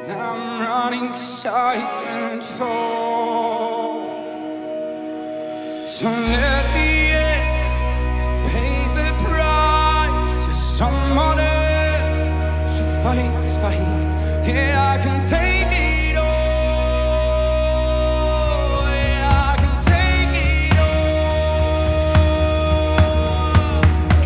I'm running 'cause I can't fall. So let me in, paid the price. Just someone else should fight this fight. Yeah, I can take it all. Yeah, I can take it all.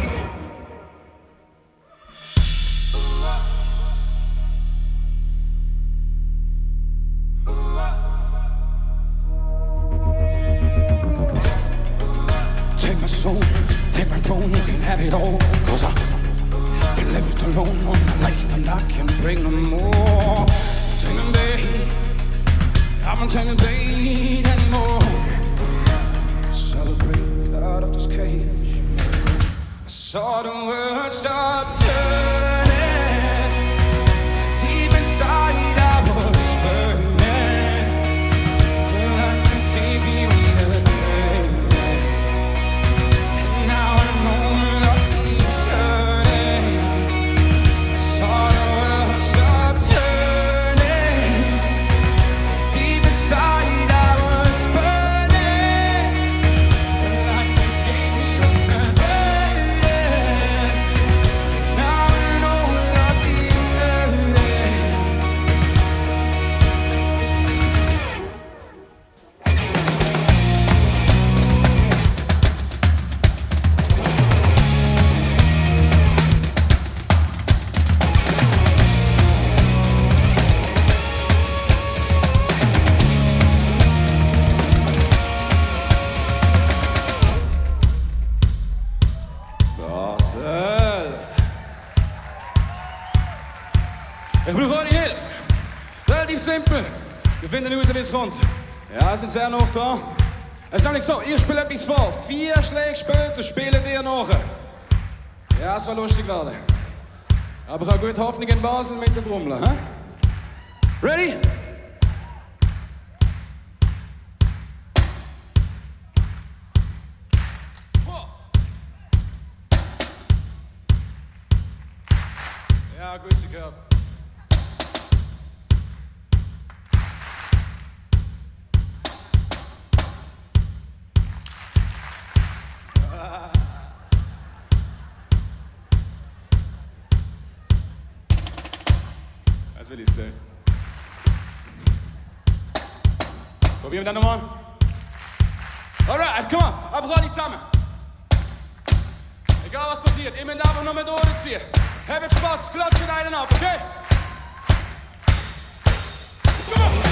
Take my soul, take my throne, you can have it all. 'Cause I've been left alone all my life and I can't bring no more. Take a bait, I won't take a bait anymore. Celebrate out of this cage. I saw the world stop turning. Deep inside I was burning. Till life gave me a celebrate. And now I know love keeps turning. I saw the world stop turning. Deep inside I was burning. Till life gave me a celebrate. And now I know love keeps turning. Basel. Ich brauche eure Hilfe. Relativ simpel. Wir finden raus, wie es kommt. Ja, sind sehr noch da. Es ist nämlich so, ich spiele etwas vor. 4 Schläge später spielen ihr nachher. Ja, es kann lustig werden. Aber ich habe gute Hoffnung in Basel mit der Trommel. Hä? Ready? Ja, grüß dich, Herr. Jetzt will ich's sehen. Probieren wir dann nochmal. Alright, komm mal, einfach alle zusammen. Egal was passiert, ihr müsst einfach nur mit Ohren ziehen. Habt Spaß, klatscht einen ab, okay? Come on!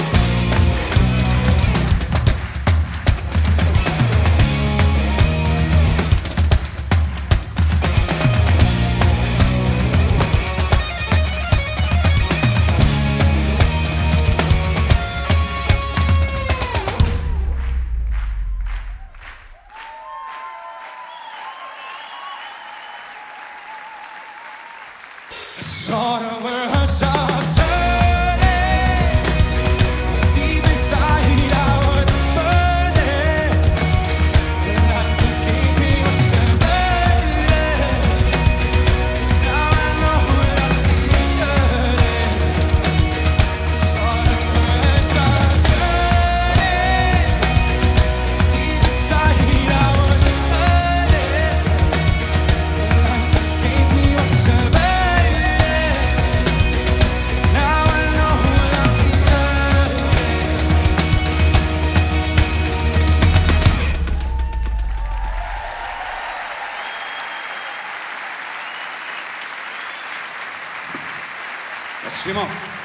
Saw the world stop turning. Deep inside I was burning. The life you gave me was celebrated. Now I know love keeps turning. Saw the world stop turning. Deep inside I was burning. The life you gave me was celebrated. Merci vielmals.